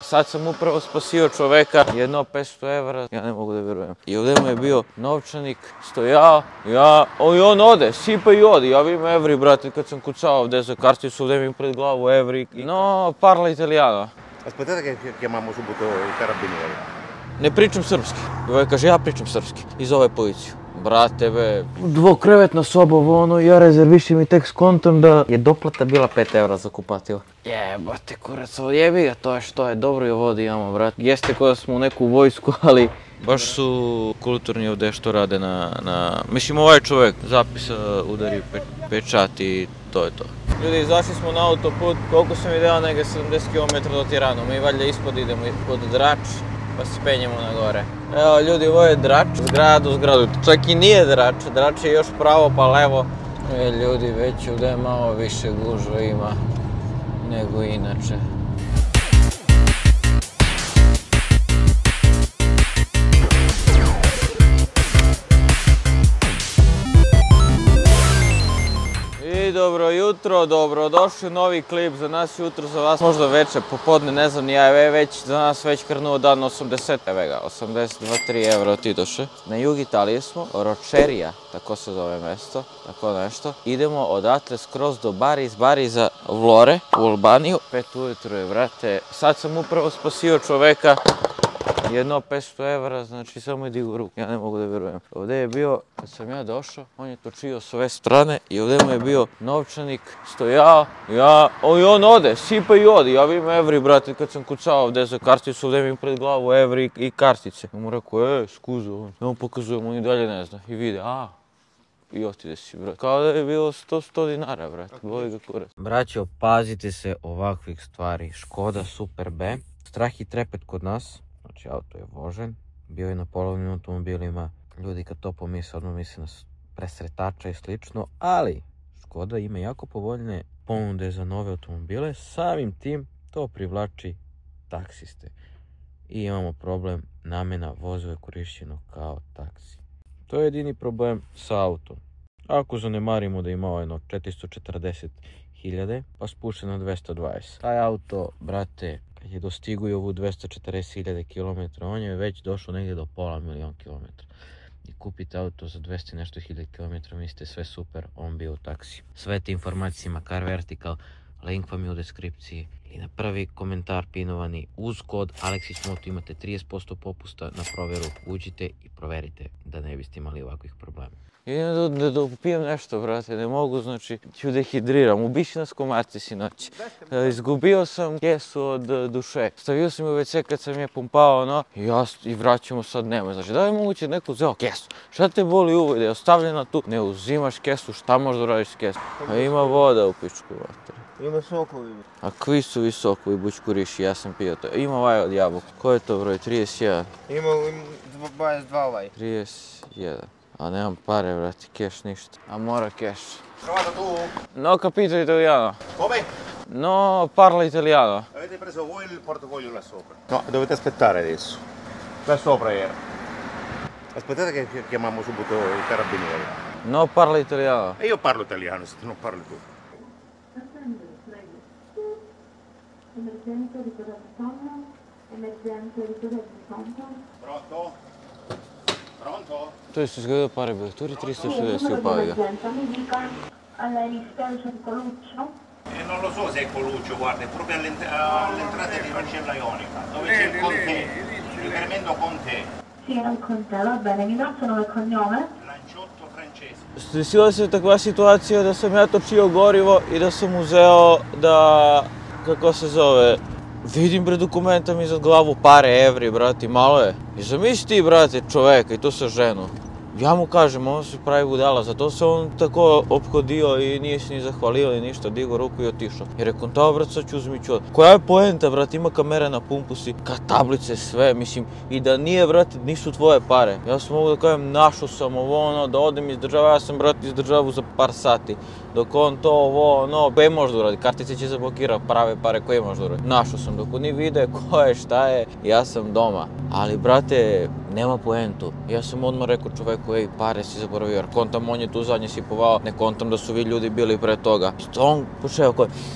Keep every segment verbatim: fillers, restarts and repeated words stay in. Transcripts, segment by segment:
Sad sam upravo spasio čoveka, jedno petsto evra, ja ne mogu da vjerujem. I ovdje mu je bio novčanik, stojao, ja, o, i on ode, sipa i odi, ja vidim evri, brate, kad sam kucao ovdje za karticu, ovdje mi pred glavu evri, no, parla italiano. Aspettate che chiamiamo subito i carabinieri. Ne pričam srpski. I ovaj kaže, ja pričam srpski. I zove policiju. Brate, be, dvokrevetna soba, ono, ja rezervišim i tek skontam da je doplata bila pet evra za kupatilo. Jebate, kurac, jebi ga, to je što je, dobro i vodi imamo, brate. Jeste kao da smo u neku vojsku, ali baš su kulturni ovdje što rade na, na... Mislim, ovaj čovjek zapisa, udari pečat i to je to. Ljudi, izašli smo na autoput, koliko sam video, negdje sedamdeset kilometara do Tiranu. Mi valjda ispod idemo pod Drač, pa se penjemo na gore. Evo ljudi, ovo je Drač, zgradu, zgradu. Čak i nije Drač, Drač je još pravo pa levo. E, ljudi, već ovdje malo više gužva ima nego inače. I dobro jutro, dobrodošli u novi klip, za nas jutro, za vas možda večer, popodne, ne znam ni ja, već za nas već krenuo dan osamdeset, evo ga, osamdeset dva tri evra otidoše. Na jug Italije smo, Ročerija, tako se zove mjesto, tako nešto. Idemo odatle skroz do Bari, iz Bariza Vlore, u Albaniju. Pet ujutro je, brate, sad sam upravo spasio čoveka. Jedno petsto evra, znači samo je digu ruku, ja ne mogu da vjerujem. Ovdje je bio, kad sam ja došao, on je točio s ove strane i ovdje mu je bio novčanik, stojao, ja, o, i on ode, sipa i odi, ja vidim evri, brate, kad sam kucao ovdje za karticu, ovdje mi pred glavu evri i kartice. Ja mu rekao, e, skuzo, on, ja mu pokazujem, on i dalje ne zna, i vide, a, i otide si, brate. Kao da je bilo sto dinara, brate, boli ga kurac. Braćo, pazite se ovakvih stvari, Škoda Super B, strah i trepet kod nas. Znači, auto je vožen, bio je na polovnim automobilima, ljudi kad to pomisle, odmah misle na presretača i slično, ali Škoda ima jako povoljne ponude za nove automobile, samim tim to privlači taksiste. I imamo problem, namjena vozila je korišćeno kao taksi. To je jedini problem sa autom. Ako zanemarimo da ima jedno četiristo četrdeset hiljade, pa spušten na dvesta dvadeset. Taj auto, brate, kad je dostigao ovu dvesta četrdeset hiljada kilometra, on je već došao negdje do pola milion kilometra. I kupite auto za dvesta nešto hiljada kilometra, mislite sve super, on bio u taksi. Sve te informacije ima Car Vertical, link vam je u deskripciji. I na prvi komentar pinovani uz kod Aleksić Moto imate trideset posto popusta na provjeru, uđite i proverite da ne biste imali ovakvih problema. Idem da, da upijem nešto, brate, ne mogu, znači, ću dehidriram, ubiši nas komarci sinoć. Izgubio sam kesu od duše, stavio sam ju u ve ce kad sam je pumpao, ono, i ja i vraćamo sad, nema, znači, da li je moguće neko uzeo kesu? Šta te boli uvo, da je ostavljena tu? Ne uzimaš kesu, šta možda radiš s kesom? A ima voda u pičku, vatru. Ima sokovi. A koji su vi sokovi, bućkuriši, ja sam pio to. Ima ovaj od jabuka. Ko je to broj? trideset jedan? Ima dvadeset dva ovaj. trideset jedan. A nemam pare, brati, keš ništa. A mora keš. Trovato tu? No, capito italiano. Come? No, parla italiano. Avete preso voi il portafoglio là sopra? No, dovete aspettare adesso. Là sopra era. Aspettate che chiamiamo subito i carabinieri. No, parla italiano. E io parlo italiano, se non parli tu. Emergenza di cosa bisogno? Emergenza di cosa bisogno? Pronto? Pronto? To je se izgledao pare Bekturi, tristo šezdeset upavi ga. Mi dica, a lei dispiace di Coluccio? Eh, non lo so se è Coluccio, guarda, è proprio all'entrata di Roccella Ionica, dove c'è il Conte, riferimento Conte. Sì, era il Conte, va bene, mi dà nome e cognome? Lanciotto francese. Desila se takva situacija da sam ja točio gorivo i da sam uzeo da, kako se zove, vidim bre dokumenta mi za glavu pare, evri, brati, malo je. I zamisli ti, brate, čoveka i to sa ženu. Ja mu kažem, on se pravi budala, zato se on tako ophodio i nije se ni zahvalio ni ništa, digo ruku i otišao. I rekao, ta brat, sad ću uzmi čuda. Koja je poenta, brat, ima kamere na pumpusi, ka tablice, sve, mislim, i da nije, brate, nisu tvoje pare. Ja sam mogu da kažem, našao sam ovo, ono, da odem iz države, ja sam, brate, iz državu za par sati. Dok on to, ovo, ono, koje može da uradi, kartice će zablokirati, prave pare koje može da uradi. Našao sam, dok oni vide ko je, šta je, ja sam doma. Ali, brate, nema poentu. Ja sam odmah rekao čoveku, ej, pare si zaboravio, jer kontam on je tu zadnje sipovao, ne kontam da su vi ljudi bili pre toga. I to on počeo koji,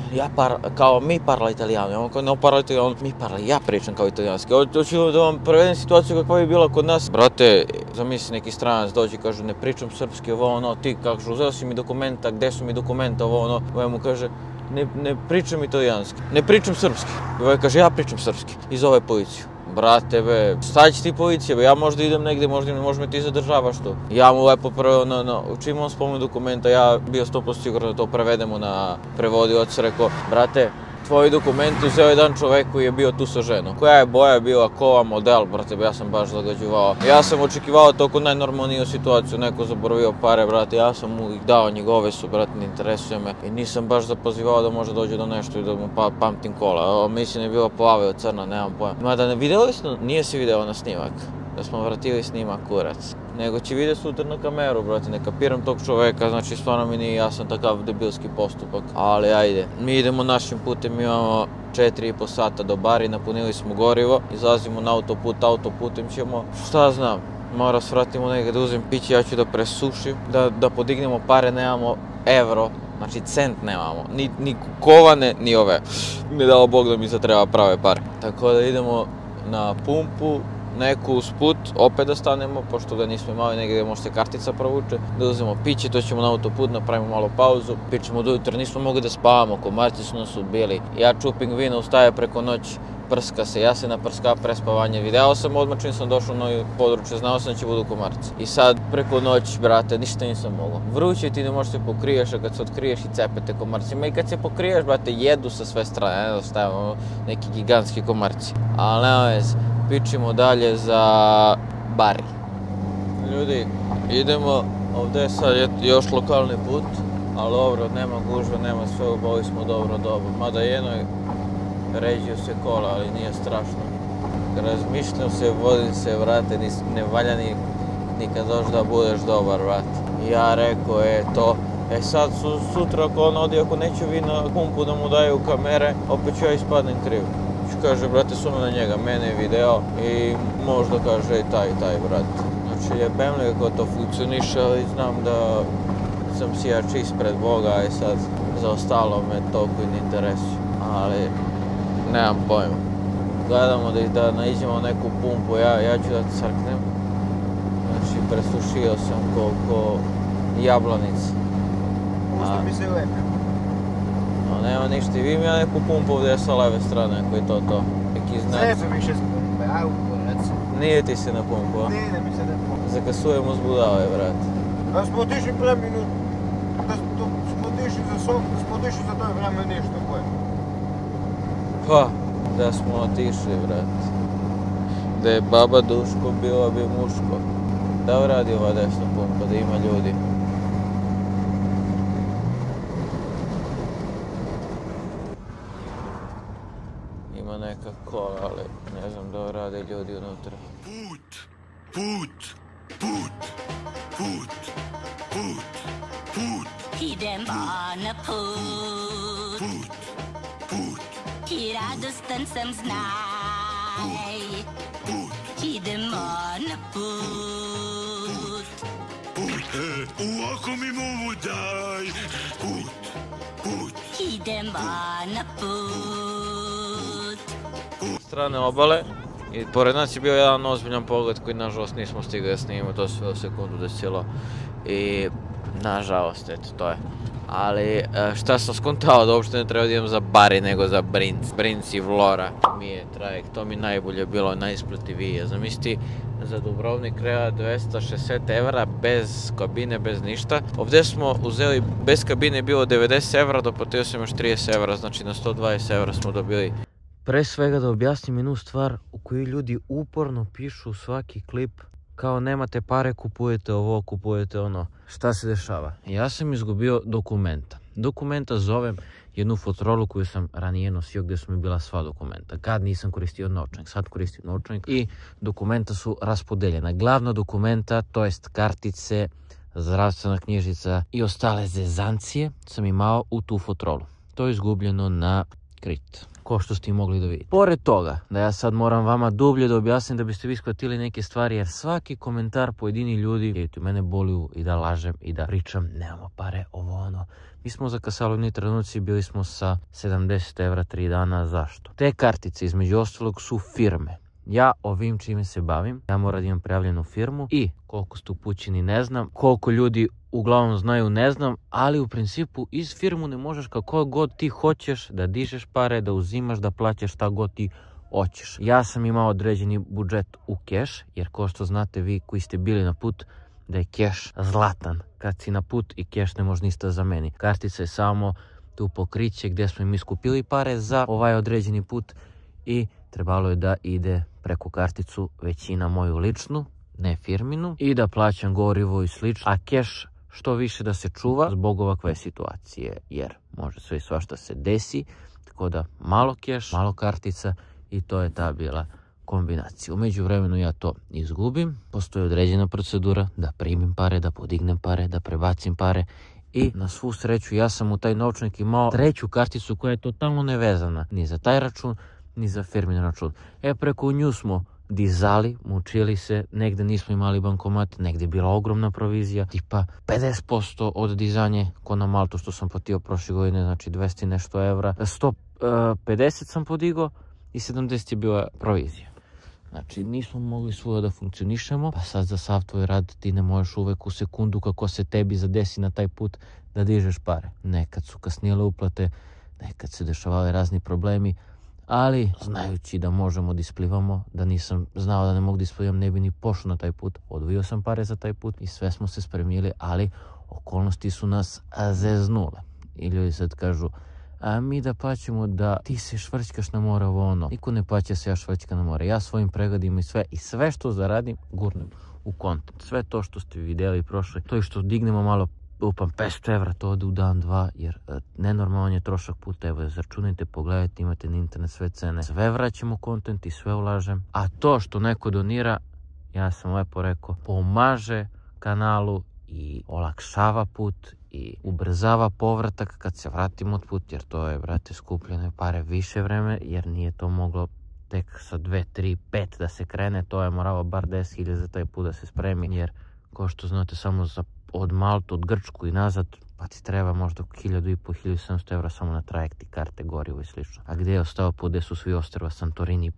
ja par, kao mi parla italijano, on kao ne parla italijano, mi parla, ja pričam kao italijanski. Hoću da vam prevedem situaciju kakva bi bila kod nas. Brate, zamisli neki stranac dođe i kaže ne pričam srpski, ovo ono, ti kažu uzeo si mi dokumenta, gde su mi dokumenta, ovo ono, ovaj mu kaže ne, ne pričam italijanski, ne pričam srpski. I ovaj kaže ja pričam srpski i zove policiju. Brate be, šta će ti policija be, ja možda idem negdje, možda, možda me ti zadržavaš tu. Ja mu lepo prvo, no, no, čim on spomenu dokumenta, ja bio sto posto siguran da to prevedemo na prevodioc, rekao, brate, tvoji dokumenti uzeo jedan čovek koji je bio tu sa ženom. Koja je boja bila, kova, model, brate, ja sam baš zagađivao. Ja sam očekivao toliko najnormalniju situaciju, neko zaboravio pare, brate, ja sam mu ih dao, njegove su, brate, ne interesuje me. I nisam baš zapozivao da može dođe do nešto i da mu pa, pamtim kola. O, mislim je bila plave od crna, nemam pojma. Mada ne vidjeli smo, nije se video na snimak, da smo vratili snimak kurac. Nego će vidjeti sutra na kameru, brate, ne kapiram tog čoveka, znači stvarno mi nije jasan takav debilski postupak. Ali ajde, mi idemo našim putem, mi imamo četiri i po sata do Bari, napunili smo gorivo, izlazimo na autoput, autoputem ćemo, šta znam, mora svratimo negdje da uzem piće, ja ću da presušim, da, da podignemo pare, nemamo evro, znači cent nemamo, ni, ni kovane, ni ove, mi je dao Bog da mi se treba prave pare. Tako da idemo na pumpu, neku usput, opet da stanemo, pošto ga nismo imali negdje gdje može se kartica provuče, da uzmemo piće, to ćemo na autoput, napravimo malo pauzu, pićemo do jutra, nismo mogli da spavamo, komarci su nas ubili. Ja čupim vina, ustaje preko noći, prska se, ja se naprska prespavanje, video sam odmah čim sam došao na područje, znao sam da će budu komarci. I sad preko noći, brate, ništa nisam mogao. Vruće ti ne možeš se pokriješ, a kad se otkriješ i cepete komarcima i kad se pokriješ, brate, jedu sa sve strane, ne da stavimo neki gigantski komarci. Ali nema veze. Pičimo dalje za Bari. Ljudi, idemo, ovdje je sad još lokalni put, ali dobro, nema gužve, nema sve, uboli smo dobro, dobro. Mada jedno je, ređio se kola, ali nije strašno. Razmišljam se, vodim se, vrate, ne valja ni, ni kad dođeš da budeš dobar, vrate. Ja rekao, e, to, e sad su, sutra ako on odi, ako neću vi na pumpu da mu daju kamere, opet ću ja ispadnem kriv. Kaže, brate, sumno na njega, mene je video i možda kaže i taj, taj, brate. Znači, jebem li kako to funkcioniše, ali znam da sam si ja čist pred Boga i sad za ostalo me toliko ne interesuje. Ali, nemam pojma. Gledamo da, da naiđemo neku pumpu, ja, ja ću da crknem. Znači, presušio sam ko, ko jablanica. Pusti mi se lepe. No, nema ništa, i vidim ja neku pumpu ovdje sa leve strane, ako je to to. Neki znac. Zajebe više s pumpe, aj u kurac. Nije ti se na pumpu, a? Nije mi se na pumpu. Zakasujemo zbudave, brate. Da smo otišli pre minut, da smo otišli za sok, da smo otišli za to vreme nešto koje. Pa, da smo otišli, brate. Da je baba Duško, bila bi muško. Da uradi ova desna pumpa, da ima ljudi. Ima neka kola, ali ne znam da rade ljudi unutra. Put, put, put, put, put, put. Idem na put, Put, put, i radostan sam znaj. put, Idemo na put, put. E, ovako mi mogu daj. Put, put, idemo na put. Strane obale i pored nas je bio jedan ozbiljan pogled koji nažalost nismo stigli da snimimo, to se u sekundu desilo i nažalost, eto to je. Ali šta sam skontao da uopšte ne treba da idem za Bari nego za Brinc. Brinc i Vlora mi je trajekt, to mi najbolje bilo, najisplativije. Zamisli za Dubrovnik treba dvesta šezdeset evra bez kabine, bez ništa. Ovdje smo uzeli, bez kabine bilo devedeset evra, doplatio sam još trideset evra, znači na sto dvadeset evra smo dobili. Pre svega da objasnim jednu stvar u kojoj ljudi uporno pišu svaki klip kao nemate pare, kupujete ovo, kupujete ono. Šta se dešava? Ja sam izgubio dokumenta. Dokumenta zovem jednu Fotorolu koju sam ranije nosio gdje su mi bila sva dokumenta. Kad nisam koristio novčanik, sad koristim novčanik i dokumenta su raspodeljena. Glavna dokumenta, to jest kartice, zdravstvena knjižica i ostale zezancije sam imao u tu Fotorolu. To je izgubljeno na Krit. ko što ste i mogli da vidite. Pored toga, da ja sad moram vama dublje da objasnim da biste vi shvatili neke stvari, jer svaki komentar pojedini ljudi i mene boli i da lažem i da pričam nemamo pare, ovo ono. Mi smo zakasali u jedni trenuci, bili smo sa sedamdeset evra tri dana. Zašto? Te kartice između ostalog su firme. Ja ovim čime se bavim, ja moram da imam prijavljenu firmu i koliko ste upućeni ne znam, koliko ljudi uglavnom znaju ne znam, ali u principu iz firmu ne možeš kako god ti hoćeš da dižeš pare, da uzimaš, da plaćaš šta god ti hoćeš. Ja sam imao određeni budžet u keš, jer kao što znate vi koji ste bili na put, da je keš zlatan. Kad si na put i keš ne može ništa zameni. Kartica je samo tu pokriće gdje smo im iskupili pare za ovaj određeni put i trebalo je da ide preko karticu većina moju ličnu, ne firminu, i da plaćam gorivo i slično, a keš što više da se čuva zbog ovakve situacije, jer može sve i svašta se desi, tako da malo keš, malo kartica i to je ta bila kombinacija. U međuvremenu ja to izgubim, postoji određena procedura da primim pare, da podignem pare, da prebacim pare i na svu sreću ja sam u taj novčanik imao treću karticu koja je totalno nevezana ni za taj račun, ni za firmin račun. E, preko nju smo dizali, mučili se, negde nismo imali bankomat, negde je bila ogromna provizija, tipa pedeset posto od dizanje, ko na Maltu što sam platio prošle godine, znači dvesta i nešto evra, sto pedeset sam podigao i sedamdeset je bila provizija. Znači nismo mogli svuda da funkcionišemo, pa sad za sav tvoj rad ti ne možeš uvek u sekundu kako se tebi zadesi na taj put da dižeš pare. Nekad su kasnijele uplate, nekad se dešavali razni problemi, ali znajući da možemo da isplivamo, da nisam znao da ne mogu da isplivam, ne bi ni pošao na taj put. Odvojio sam pare za taj put i sve smo se spremili, ali okolnosti su nas zeznule. I ljudi sad kažu, a mi da plaćamo da ti se švrćkaš na more, ovo ono. Niko ne plaća se ja švrćka na more. Ja svojim pregledima i sve, i sve što zaradim, gurnem u kontent. Sve to što ste vidjeli prošle, to je što dignemo malo, upam petsto evra, to ode u dan, dva, jer e, nenormalan je trošak puta. Evo, zaračunajte, pogledajte, imate na internet sve cene. Sve vraćamo kontent i sve ulažem. A to što neko donira, ja sam lepo rekao, pomaže kanalu i olakšava put i ubrzava povratak kad se vratimo od put, jer to je, brate, skupljene pare više vreme, jer nije to moglo tek sa dve, tri, pet da se krene, to je moralo bar deset hiljada za taj put da se spremi, jer kao što znate samo za od Maltu, od Grčku i nazad, pa ti treba možda hiljadu i po, hiljadu sedamsto evra samo na trajekti, karte, gorivo i slično. A gdje je ostao put, gdje su svi ostrva, Santorini,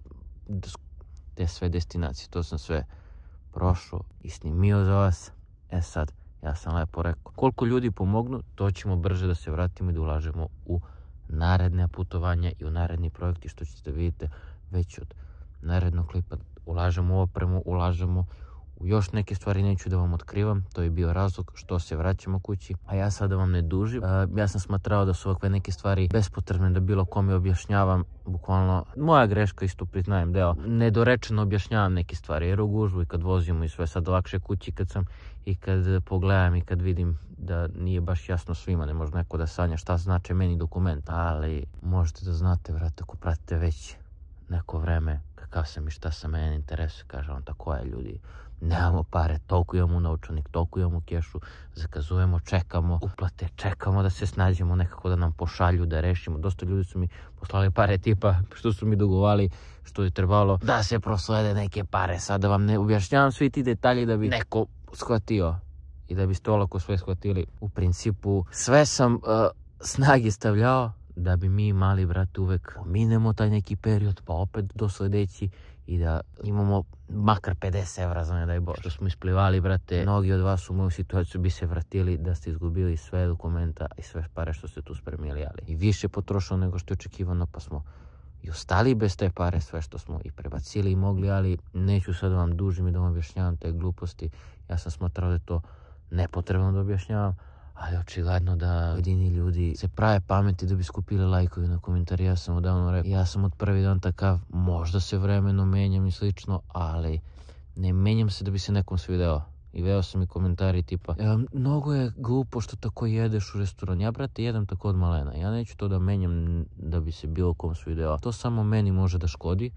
te sve destinacije, to sam sve prošao i snimio za vas. E sad, ja sam lepo rekao, koliko ljudi pomognu, to ćemo brže da se vratimo i da ulažemo u naredne putovanja i u naredni projekti, što ćete vidite već od narednog klipa. Ulažemo u opremu, ulažemo u još neke stvari, neću da vam otkrivam, to je bio razlog što se vraćamo kući, a ja sada vam ne dužim. Uh, ja sam smatrao da su ovakve neke stvari bespotrebne, da bilo kome objašnjavam, bukvalno, moja greška, isto priznajem deo, nedorečeno objašnjavam neke stvari, jer u gužvu i kad vozimo i sve, sad lakše kući kad sam i kad pogledam i kad vidim da nije baš jasno svima, ne može neko da sanja šta znači meni dokument, ali možete da znate, vrate, ako pratite već neko vreme kakav sam i šta sam, mene interesuje, kaže on, tako je, ljudi, nemamo pare, toliko imamo u novčanik, toliko imamo u kešu, zakazujemo, čekamo uplate, čekamo da se snađemo nekako da nam pošalju, da rešimo. Dosta ljudi su mi poslali pare tipa što su mi dugovali, što je trebalo da se proslede neke pare. Sada vam ne objašnjavam svi ti detalji da bi neko shvatio i da biste olako sve shvatili. U principu sve sam uh, snage stavljao da bi mi mali, brate, uvek pominemo taj neki period, pa opet do sledeći i da imamo makar pedeset evra, za ne daj Bože. Što smo isplivali, brate, mnogi od vas u moju situaciju bi se vratili da ste izgubili sve dokumenta i sve pare što ste tu spremili, ali i više potrošilo nego što je očekivano, pa smo i ostali bez te pare, sve što smo i prebacili i mogli, ali neću sad vam dužim i da vam objašnjavam te gluposti. Ja sam smatrao da je to nepotrebno da objašnjavam, ali očigledno da jedini ljudi se prave pameti da bi skupili lajkovi na komentari. Ja sam odavno rekao, ja sam od prvi dan takav, možda se vremeno menjam i slično, ali ne menjam se da bi se nekom svideo. I veo sam i komentari tipa, e, mnogo je glupo što tako jedeš u restoran. Ja, brate, jedem tako od malena. Ja neću to da menjam da bi se bilo kom svideo. To samo meni može da škodi.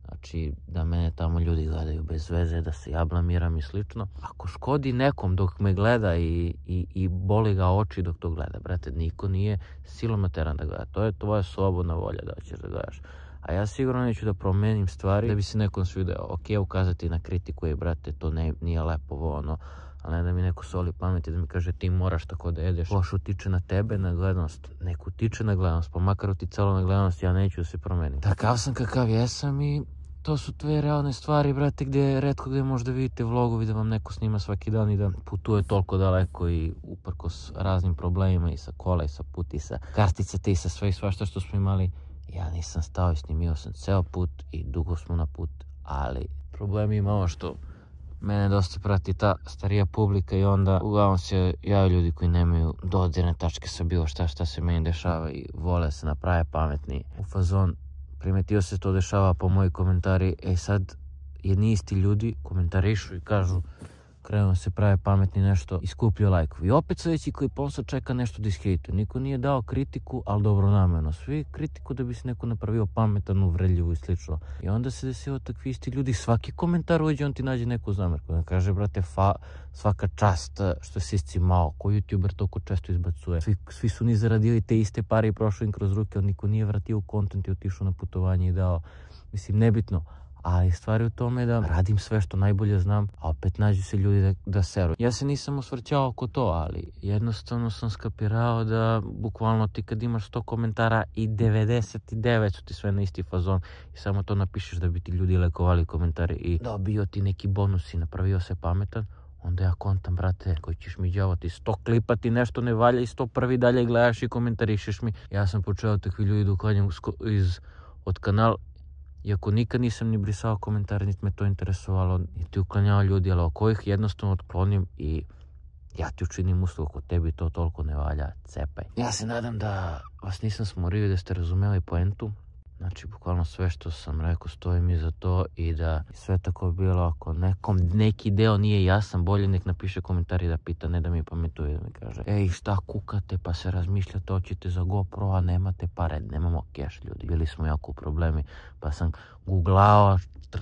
Znači, da mene tamo ljudi gledaju bez veze, da se ja blamiram i slično. Ako škodi nekom dok me gleda i, i, i boli ga oči dok to gleda, brate, niko nije silom materan da gleda. To je tvoja slobodna volja da ćeš da gledaš. A ja sigurno neću da promenim stvari da bi se nekom svideo. Ok, ukazati na kritiku je, brate, to ne, nije lepo, ono, ali ne da mi neko soli pameti da mi kaže ti moraš tako da jedeš. Loš utiče na tebe, na gledanost. Nek utiče na gledanost, pa makar uticalo na gledanost, ja neću da se promenim. Takav sam kakav jesam i to su dve realne stvari, brate, gdje retko gdje možda vidite vlogovi da vam neko snima svaki dan i da putuje toliko daleko i uprkos raznim problemima i sa kola i sa puta i sa kartice te i sa sve i svašta što smo imali. Ja nisam stao i snimio sam ceo put i dugo smo na put, ali problem ima ovo što mene dosta prati ta starija publika i onda uglavnom se javaju ljudi koji nemaju dodirne tačke sa bilo šta šta se meni dešava i vole se naprave pametni. U fazon, primetio se to dešava po moji komentari, e sad jedni isti ljudi komentarišu i kažu krenu se prave pametni nešto i skupljaju lajkovi. I opet sljedeći klip on sad čeka nešto da ishejtuje. Niko nije dao kritiku, ali dobronamjerno. Svi kritiku da bi se neko napravio pametan, uvredljivo i slično. I onda se desilo takvi isti ljudi. Svaki komentar uđe, on ti nađe neku zamjerku. On kaže, brate, fa, svaka čast što si iscimao. Ko youtuber toliko često izbacuje. Svi, svi su ni zaradili te iste pare i prošli im kroz ruke. On niko nije vratio u kontent i otišao na putovanje i dao. Mislim, nebitno. Ali stvar je u tome da radim sve što najbolje znam, a opet nađu se ljudi da, da seru. Ja se nisam osvrćao oko to, ali jednostavno sam skapirao da bukvalno ti kad imaš sto komentara i devedeset devet su ti sve na isti fazon i samo to napišeš da bi ti ljudi lekovali komentari i dobio ti neki bonus i napravio se pametan, onda ja kontam, brate, koji ćeš mi đavati sto klipa ti nešto ne valja i sto prvi dalje gledaš i komentarišeš mi. Ja sam počeo takvi ljudi da uklanjam iz, od kanala. Iako nikad nisam ni brisao komentare, niti me to interesovalo, niti uklanjao ljudi, ali ako ih jednostavno otklonim i ja ti učinim uslugu, ako tebi to toliko ne valja, cepaj. Ja se nadam da vas nisam smorio i da ste razumeli poentu. Znači, bukvalno sve što sam rekao stojim iza to i da sve tako bilo, ako nekom neki deo nije jasan, bolje nek napiše komentar i da pita, ne da mi pametuje, da mi kaže ej, šta kukate, pa se razmišljate, hoćete za GoPro, a nemate pare, nemamo keš, ljudi. Bili smo jako u problemi, pa sam googlao,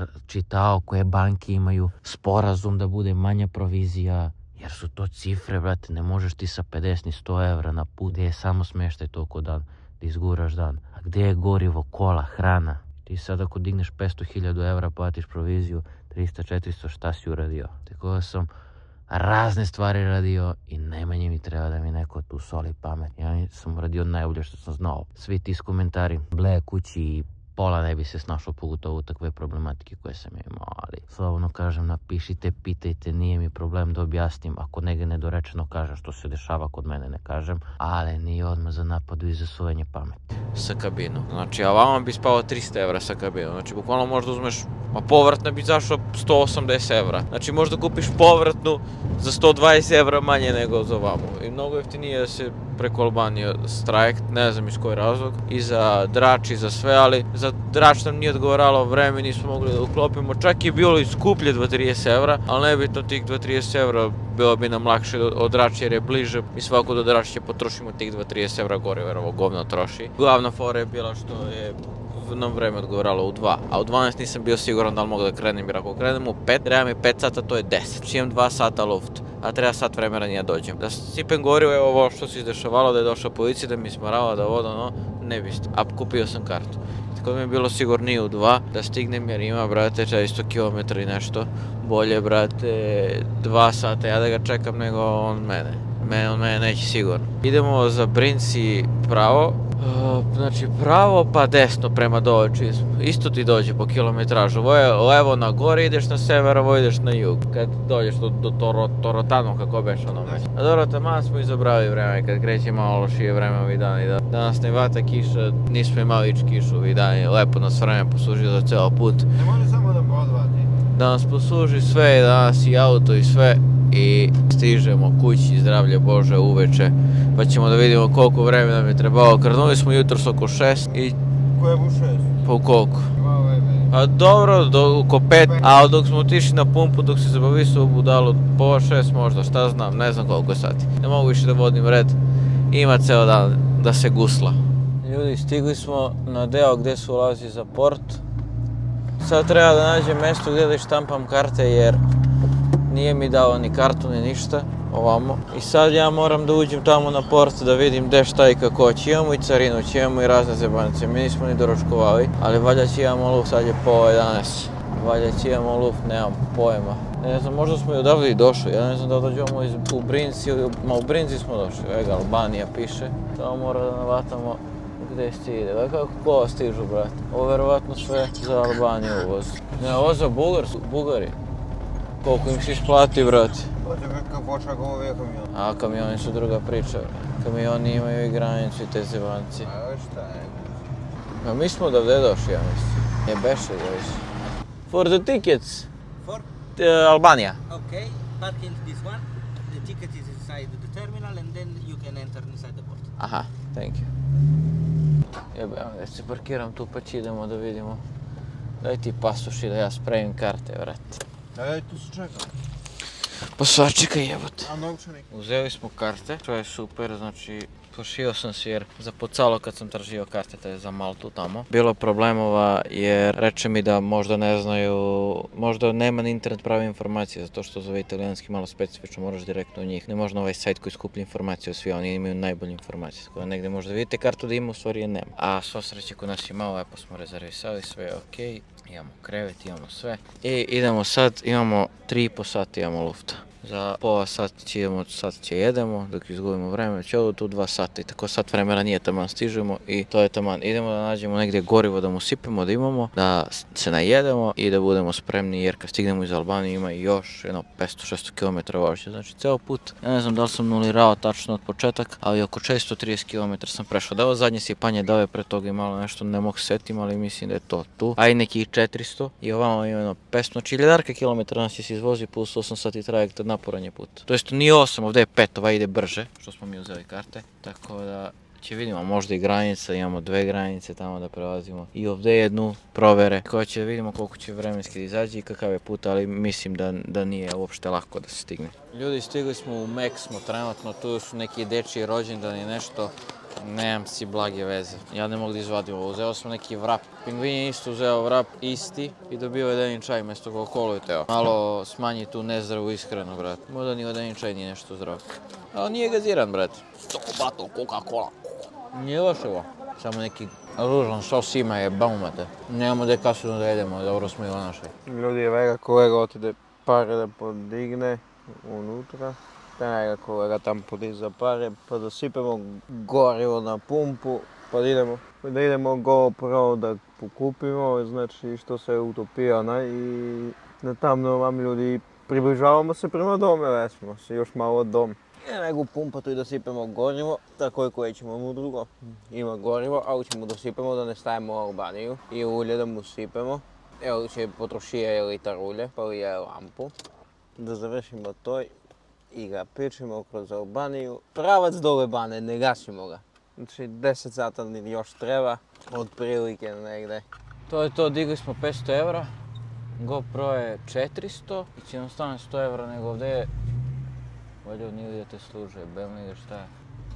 čitao koje banke imaju sporazum da bude manja provizija, jer su to cifre, brate, ne možeš ti sa pedeset ni sto evra na put, gdje je samo smještaj toliko dan, da izguraš dan. A gdje je gorivo, kola, hrana? Ti sad ako digneš petsto hiljada evra, platiš proviziju, trista četiristo, šta si uradio? Tako da sam razne stvari radio i najmanje mi treba da mi neko tu soli pamet. Ja sam uradio najbolje što sam znao. Svi ti komentari, ble kući i pola ne bi se snašao pogotovo u takve problematike koje sam imao, ali slobodno kažem, napišite, pitajte, nije mi problem da objasnim, ako negdje nedorečeno kažem što se dešava kod mene ne kažem, ali nije odmah za napadu i za suvenje pameti. Sa kabinu, znači, a vama bi spao trista evra sa kabinu, znači, bukvalno možda uzmeš, a povratna bi zašla sto osamdeset evra, znači možda kupiš povratnu za sto dvadeset evra manje nego za vamo i mnogo jeftinije da se preko Albanije strajekt, ne znam iz koji razlog, i za drač i za sve, ali za drač nam nije odgovaralo vreme, nismo mogli da uklopimo, čak je bilo i skuplje dva do trideset evra, ali nebitno tih dva do trideset evra bilo bi nam lakše od drača jer je bliže i svako do drača potrošimo tih dva do trideset evra gore, jer ovo govno troši. Glavna fora je bila što je nam vreme odgovaralo u dva, a u dvanaest nisam bio siguran da li mogu da krenem, jer ako krenem u pet, treba mi pet sata, to je deset. Znači imam dva sata luft, a treba sat vremena nije dođem. Da sipem gorivo, evo ovo što se izdešavalo, da je došla policija, da mi smaravala, da voda, no, ne biste. A kupio sam kartu. Tako da mi je bilo sigurnije u dva, da stignem jer ima, brate, četiristo kilometara i nešto. Bolje, brate, dva sata ja da ga čekam nego on mene. Me, on mene neće sigurno. Idemo za Brinci pravo. Uh, znači pravo pa desno prema dole čizmu. Isto ti dođe po kilometražu. Ovo je levo na gore, ideš na sever, ovo ideš na jug. Kad dođeš do, do Toro, Torotanu, kako beš ono mesto. A dobro, tamo smo izabrali vreme, kad kreće malo lošije vreme ovih dana. Da, danas ne vata kiša, nismo imali ić kišu ovih dana. Lepo nas vreme poslužio za ceo put. Ne može samo da podvati. Da nas posluži sve, danas i auto i sve. I stižemo kući, zdravlje Bože, uveče, pa ćemo da vidimo koliko vremena nam je trebalo. Krenuli smo jutros oko šest i... Koje bu šest? Pa u koliko? A dobro, do, oko pet, a dok smo otišli na pumpu, dok se zabavisao u budalu, pola šest možda, šta znam, ne znam koliko je sati. Ne mogu više da vodim red, ima ceo dan da se gusla. Ljudi, stigli smo na deo gde se ulazi za port. Sad treba da nađem mjesto gdje da štampam karte jer nije mi dao ni kartu ni ništa ovamo. I sad ja moram da uđem tamo na port da vidim gdje šta i kako će. Imamo i carinu, će imamo i razne zebanice. Mi nismo ni doručkovali, ali valjda će imamo luft, sad je pola jedanaest. Valjda će imamo luft, nemam pojma. Ne znam, možda smo i odavde i došli. Ja ne znam da dođemo iz, u Brinci ili ma u Brinci smo došli. Ega, Albanija piše. Samo mora da navatamo gdje se ide. Gledaj kako kola stižu, brate. Ovo je vjerovatno sve za Albaniju uvoz. Ne, ovo za Bugar, Bugari. Koliko im se isplati, brate. Kakav počak ovo je kamion. A kamioni su druga priča. Kamioni imaju i granicu i te zebanci. A šta je? A mi smo odavde došli, ja mislim. Je beše da više. For the tickets. For? Uh, Albanija. Okay, park in this one. The ticket is inside the terminal and then you can enter inside the port. Aha, thank you. Jebe, da se parkiram tu pa će idemo da vidimo. Daj ti pasoši da ja spremim karte, vrati. Ej, tu se čeka. Pa sačekaj jebote. A novčanik? Uzeli smo karte, to je super, znači pošio sam si jer za Pocalo kad sam tražio karte, to je za Maltu tamo. Bilo problemova jer reče mi da možda ne znaju, možda nema na internet prave informacije zato što zove italijanski malo specifično, moraš direktno u njih. Ne možda ovaj sajt koji skuplja informacije o svi, oni imaju najbolje informacije. Tako da negdje možda vidite kartu da ima, u stvari je nema. A sva sreće kod nas je malo, lepo smo rezervisali, sve je okej. Imamo krevet, imamo sve. I idemo sad, imamo tri i po sata imamo lufta. Za pola sata će idemo, sad će jedemo, dok izgubimo vreme, će odu tu dva sata i tako sat vremena nije taman, stižemo i to je taman. Idemo da nađemo negdje gorivo da mu sipemo, da imamo, da se najedemo i da budemo spremni jer kad stignemo iz Albanije ima još jedno petsto šesto kilometara vožnje. Znači ceo put, ja ne znam da li sam nulirao tačno od početak, ali oko četiristo trideset kilometara sam prešao. Da ovo zadnje sipanje da je pre toga imalo nešto, ne mogu setim, ali mislim da je to tu. A i neki četiristo i ovamo ima jedno petsto, znači hiljadarka kilometara nas je se izvozi plus osam sati trajekta naporan je put. To jest nije osam, ovdje je pet, ovaj ide brže, što smo mi uzeli karte. Tako da će vidimo, možda i granica, imamo dve granice tamo da prelazimo. I ovdje jednu provere koja će vidimo koliko će vremenski da izađe i kakav je put, ali mislim da, da nije uopšte lako da se stigne. Ljudi, stigli smo u Mek, smo trenutno, tu su neki dečiji rođendani, nešto. Nemam si blage veze, ja ne mogu da izvadim ovo, uzeo sam neki vrap. Pingvin je isto uzeo vrap isti i dobio jedan čaj mjesto Coca-Cola i teo. Malo smanji tu nezdravu ishranu, brat. Možda ni jedan čaj nije nešto zdravo. Ali nije gaziran, brat. sto bato Coca-Cola. Nije loše ovo. Samo neki ružan sos ima je baumate. Nemamo gdje kasno da jedemo, dobro smo i našli. Ljudi, vega kolega otide pare da podigne unutra. Taj kolega tam podiza pare, pa da sipemo gorivo na pumpu, pa da idemo, pa da idemo GoPro da pokupimo, znači što se utopio, na, i na tamno vam ljudi približavamo se prema dome, već smo se još malo od dom. I nego pumpatu i da sipemo gorivo, tako je koje ćemo mu drugo. Ima gorivo, ali ćemo da sipemo da ne stavimo u Albaniju i ulje da mu sipemo. Evo će potrošije litar ulje, pa je lampu. Da završimo to i ga pičemo kroz Albaniju. Pravac do Lebane, ne gasimo ga. Znači deset sata još treba, od prilike negdje. To je to, digli smo petsto evra. GoPro je četiristo i će nam stane sto evra nego ovdje je... Ovdje nije da te služe, bel nego šta je.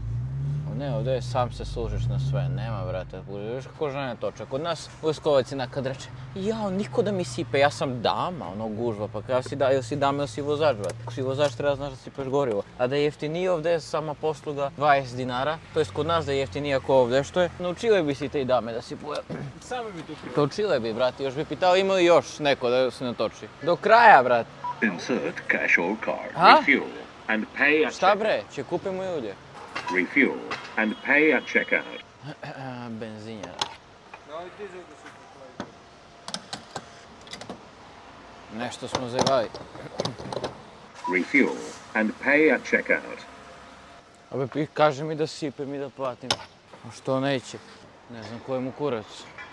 Ne, ovdje je sam se služiš na sve, nema brate, viš kako žene toče. Kod nas Leskovac je kad reče, jao, niko da mi sipe, ja sam dama, ono gužva, pa kada si, da, ili si dama ili si vozač, brate. Ako si vozač treba znaš da sipeš gorivo. A da je jeftinije ovdje je sama posluga dvadeset dinara, to jest kod nas da je jeftinije ako ovdje što je. Naučile bi si te i dame da si poja... Sami bi tu prije. Naučile bi, brate, još bi pitao ima li još neko da se natoči. Do kraja, brate. Insert cash or card. Ha? Refuel and pay at Šta bre, će kupimo i ulje. Refuel and pay at checkout. Benzinjara. Nešto smo zagali. Refuel and pay at checkout. Ove, kaže mi da sipem i da platim. A što neće? Ne znam koji mu kurac.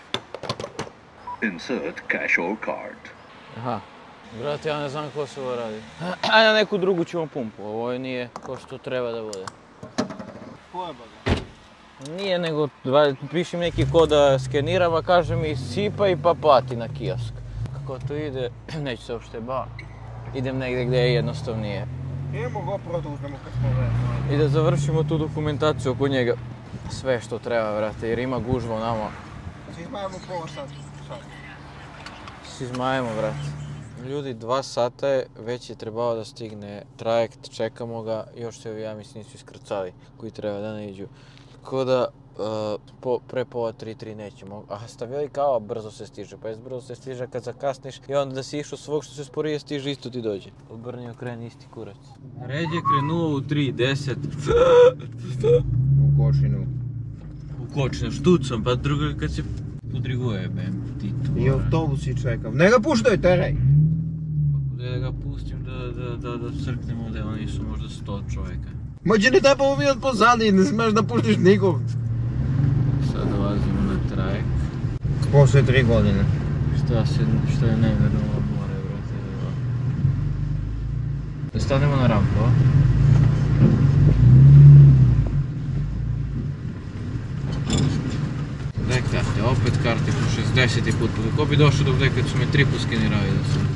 Insert cash or card. Aha. Brate, ja ne znam ko se ovo radi. A na neku drugu ćemo pumpu. Ovo nije ko što treba da bude. Pojeba ga. Nije, nego piše mi neki kod da skeniram, a kaže mi sipaj pa plati na kiosk. Kako to ide, neću se uopšte ba. Idem negdje gdje je jednostavnije. Idemo GoPro da uzmemo kad smo već. I da završimo tu dokumentaciju oko njega. Sve što treba, vrate, jer ima gužva nama. Znači izbavimo pola sata. si izmajemo, brate. Ljudi, dva sata je, već je trebao da stigne trajekt, čekamo ga, još se ovi, ja mislim, nisu iskrcali koji treba da ne iđu. Tako da, uh, po, pre pola tri, tri nećemo. A stavili kao brzo se stiže, pa je brzo se stiže kad zakasniš i onda da si išao svog što se sporije stiže, isto ti dođe. Obrni okreni isti kurac. Red je krenuo u tri deset. U kočinu. U kočinu, štucom, pa drugo kad se podriguje, bem, ti to. I autobusi čekam. Ne ga puštaj, teraj! Da ga pustim da, da, da, da crknemo da oni su možda sto čovjeka. Mođe ne treba uvijat pozadi, ne smeš da puštiš nikog. Sad dolazimo na trajek. Posle tri godine. Šta se, šta je neverno more, brate. Da stanemo na rampu, a? Daj karte, opet karte po šestdeseti put. Ko bi došao do gdje kad su me tri put skenirali da sam.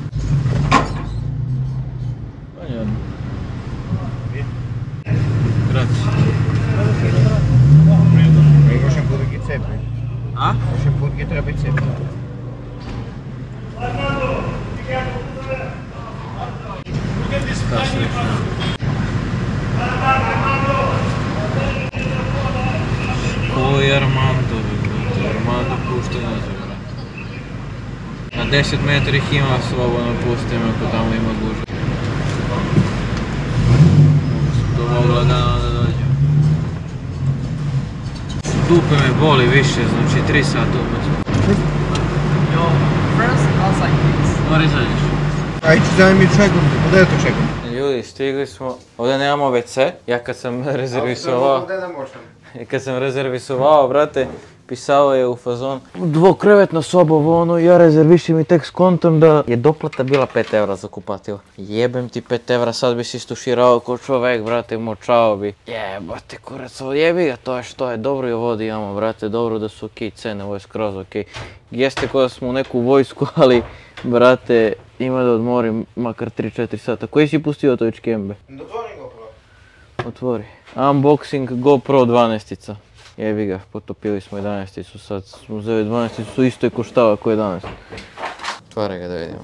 Grazie. Još jedan put ki cepi. A? Još jedan put ki treba i cepi. Šta se više? Koji Armando, brate? Armando pušta nazad, brate. Na deset metri ih ima slobodno pustim ako tamo ima gužva. Mogla lagano da dođem. Dupe me boli više, znači tri sata umjesto. Your first outside please. Mora izađeš. Ajde, daj mi čekam, gdje je to čekam? Ljudi, stigli smo. Ovdje nemamo ve ce. Ja kad sam rezervisovao... Gdje da možem? Kad sam rezervisovao, brate, pisao je u fazon dvokrevetna soba, ovo ono, ja rezervišim i tek skontam da je doplata bila pet evra za kupatila. Jebem ti pet evra, sad bi si istuširao ko čovek, brate, močao bi. Jebate kurac, jebi ga, to je što je, dobro je vodi imamo, brate, dobro da su okej cene, ovo je skroz okej. Jeste ko da smo u neku vojsku, ali, brate, ima da odmorim makar tri četiri sata. Koji si pustio to ičkembe? Otvori GoPro. Otvori. Unboxing GoPro dvanaestica. Jebi ga, potopili smo jedanaesticu, sad smo uzeli dvanaesticu, isto je koštava kao jedanaest. Otvaraj ga da vidimo.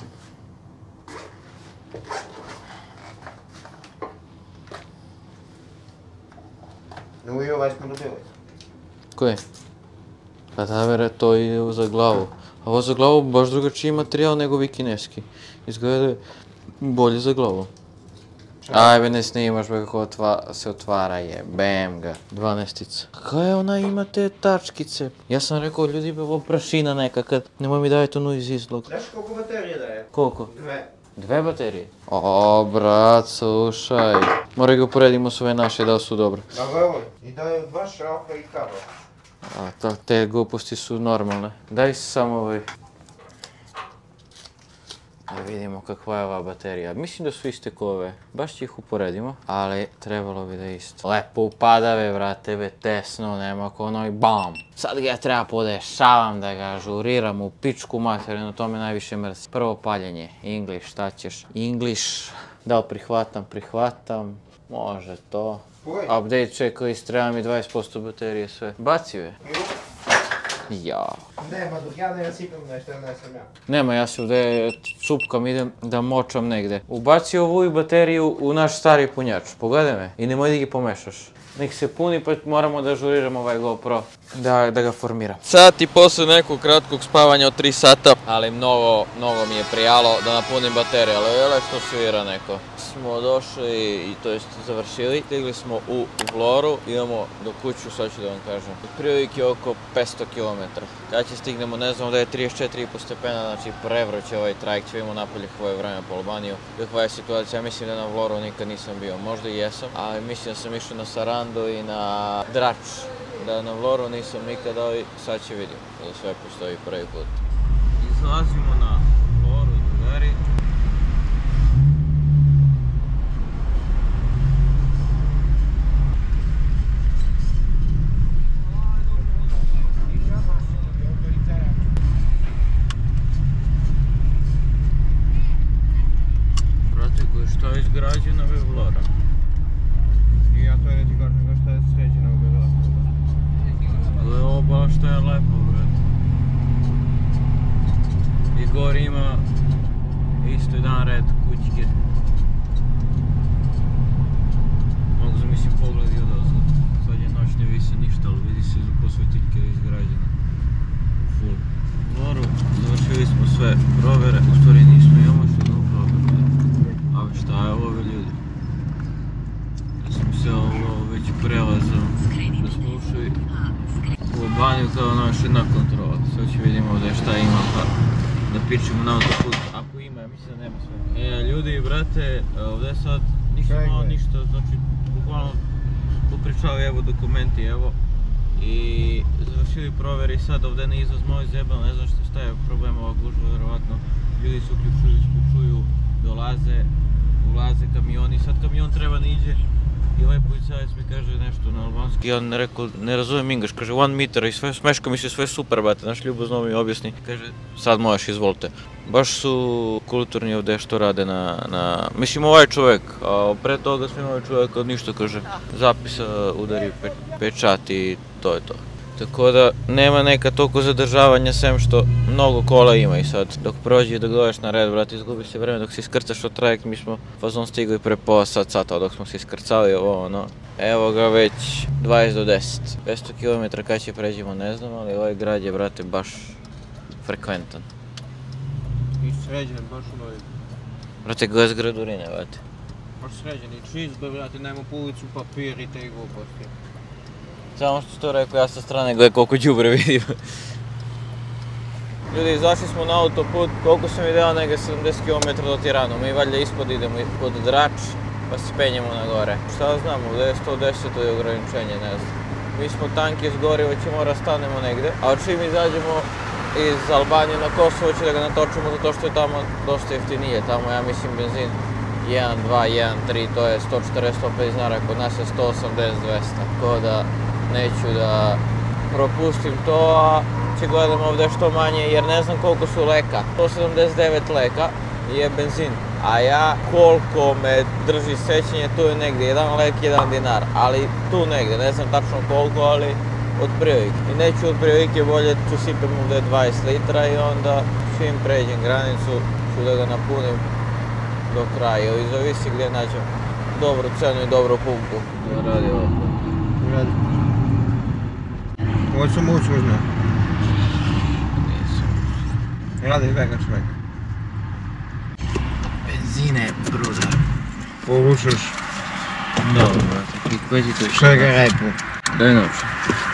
No i ovaj smo dobili. Koji? Pa da vere, to je za glavu. A ovo za glavu baš drugačiji materijal nego ovi kineski. Izgleda je bolje za glavu. Ajme, ne snimaš be kako se otvara, jebem ga. dvanaestica. Kaj ona ima te tačkice? Ja sam rekao, ljudi be ovo prašina neka, kad nemoj mi dajte onu iz izlog. Znaš koliko baterije daje? Koliko? Dve. Dve baterije? O, brat, slušaj. Moraj ga uporedimo s ove naše, da li su dobro. Da, evo, i daju dva šrafa i kabel. A, to, te gluposti su normalne. Daj samo ovaj... Da vidimo kakva je ova baterija. Mislim da su iste ko ove. Baš će ih uporedimo, ali trebalo bi da je isto. Lepo upadave, vrate, be tesno, nema ko ono i bam. Sad ga treba podešavam da ga žuriram u pičku materinu, to me najviše mrzi. Prvo paljenje, English, šta ćeš? English, da li prihvatam, prihvatam, može to. Update checklist, treba mi dvadeset posto baterije sve. Baci ve. Ja. Nema, dok ja ne rasipam nešto, ne sam ja. Nema, ja se ovdje cupkam, idem da močam negde. Ubaci ovu bateriju u naš stari punjač, pogledaj me i nemoj da gi pomešaš. Nek se puni pa moramo da žuriramo ovaj GoPro, da, da ga formiram. Sat i posle nekog kratkog spavanja od tri sata, ali mnogo, mnogo mi je prijalo da napunim baterije, ali jele što svira neko. Smo došli i to jest završili, stigli smo u Vloru, idemo do kuću, sad ću da vam kažem. Prilike oko petsto kilometara. Kad će stignemo, ne znamo da je trideset četiri i po stepena, znači prevroće ovaj trajekt, ću vidimo napolje kako je vreme po Albaniju. Kakva je situacija, ja mislim da na Vloru nikad nisam bio, možda i jesam, ali mislim da sam išao na Sarandu i na Drač. Da na Vloru nisam nikad, ali sad će vidimo, da sve postoji prvi put. Izlazimo na Vloru, drugari. Što je izgrađeno ove Vlora? I ja to je ti kažem da što je sređeno ove Vlora. Ali ovo baš što je lepo, brate. I gore ima isto jedan red kućke. Mogu zamislim pogledi od ozgo. Sad je noć, ne vidi se ništa, ali vidi se posvetiljke izgrađene. Full. Dobro, završili smo sve provere, u stvari nismo, imamo što jednu proveru. Ali šta je ovo ljudi? Ja sam se ovo već prelazao, da smo ušli u banju kao naš jedna kontrola. Sad ću vidimo ovdje šta ima pa da pičemo na autoput. Ako ima, ja mislim da nema sve. E, ljudi, brate, ovdje sad nisam imao ništa, znači bukvalno popričali evo dokumenti, evo. I završili provjeri i sad ovdje na izlaz moj zebal, ne znam šta je problem ova gužva, vjerovatno ljudi se uključuju, isključuju, dolaze, ulaze kamioni, sad kamion treba da iđe i ovaj policajac mi kaže nešto na albanski. Ja ne rekao, ne razumijem English, kaže one meter i sve smeška mi se sve super, bate, naš ljubazno mi objasni. Kaže, sad možeš, izvolite. Baš su kulturni ovdje što rade na, na... Mislim ovaj čovjek, a pre toga smo imali čovjeka ništa, kaže, zapisa, udari pe, pečat i to je to. Tako da nema neka toliko zadržavanja sem što mnogo kola ima i sad dok prođe i dok dođeš na red, brate, izgubi se vreme dok se iskrcaš od trajekt, mi smo fazon stigli pre pola sat sata dok smo se iskrcali ovo ono. Evo ga već dvadeset do deset. petsto kilometara kad će pređemo ne znam, ali ovaj grad je, brate, baš frekventan. I sređen, baš u novi. Brate, gledaj gradurine, brate. Baš sređen i čizbe, brate, nema po ulicu papir i te gluposti. Samo što to rekao, ja sa strane gledaj koliko đubre vidim. Ljudi, izašli smo na autoput, koliko sam video, negdje sedamdeset kilometara do Tiranu. Mi valjda ispod idemo pod Drač, pa se penjemo na gore. Šta znam, ovdje je sto deset je ograničenje, ne znam. Mi smo tanki iz goriva, ćemo rastanemo negdje, a čim izađemo iz Albanije na Kosovo će da ga natočimo zato što je tamo dosta jeftinije. Tamo ja mislim benzin jedan, dva, jedan, tri, to je sto četrdeset do sto pedeset dinara, kod nas je sto osamdeset do dvesta. Tako da neću da propustim to, a će gledam ovdje što manje jer ne znam koliko su leka. sto sedamdeset devet leka je benzin, a ja koliko me drži sećanje tu je negdje jedan lek, jedan dinar, ali tu negdje, ne znam tačno koliko, ali od prilike. I neću od prilike, bolje ću sipem ovdje dvadeset litra i onda čim pređem granicu ću da ga napunim do kraja ili zavisi gdje nađem dobru cenu i dobru pumpu. Da radi ovo. Radi. Ovo sam ući uzme. Nisam. Radi vega čovjek. Benzine, brudar. Porušaš. Dobro, brate, kveđi to više. Čega repu. Daj novče.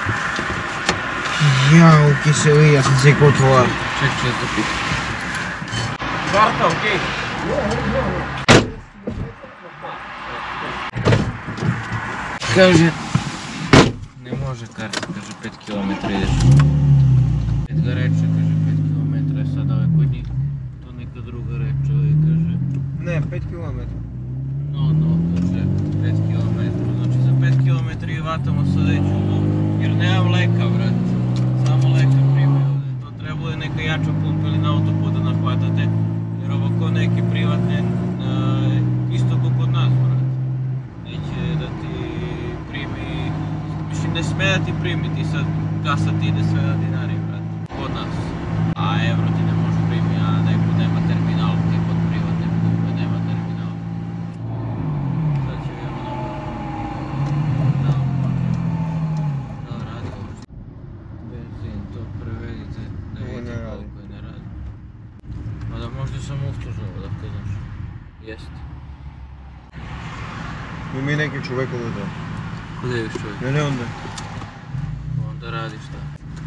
Jao, kiselija sam se kod tvoja. Ček, ček, da pitam. Karta, okej. Kaže, ne može karta, kaže pet kilometara ideš. Pet ga reče, kaže pet kilometara, sad ove kod njih, to neka druga reče, ovaj kaže. Ne, pet kilometara. No, no, kaže pet kilometara, znači za pet kilometara i vatamo sad već u mogu, jer nemam leka, brate, samo leka prime ovdje. To trebalo je neka jača pumpa ili na autoput da nahvatate, jer ovo ko neki privatne, isto ko kod nas, brate. Neće da ti primi, mislim ne sme da ti primi, ti sad kasa ti ide sve na dinari, brate, kod nas. A evro ti ne može primi, a neko nema terminal, ti kod privatne pumpe nema terminal. Sad će vidimo na ovo. Da, da radi ovo. Benzin, to prevedite, da vidite koliko je ne radi. Mada možda sam uslužao, da znaš. Jeste. Ima i neki čovjek ovdje. Kuda je čovjek? Ne, ne onda. Onda radi šta?